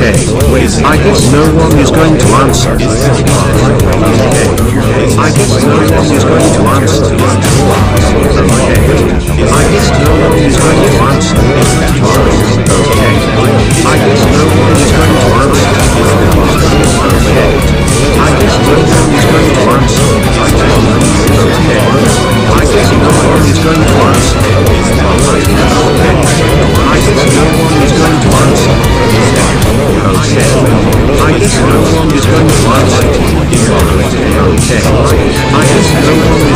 Okay. I guess no one is going to answer. Okay. I guess no one is going to answer. Okay. I guess no one is going to answer. Okay. I guess no one is going to answer. Okay. I guess no one is going to answer. Okay. I guess no one is going to answer. Okay. I guess no one is going to answer. Okay. I guess no one is going to answer. Okay. I guess no one is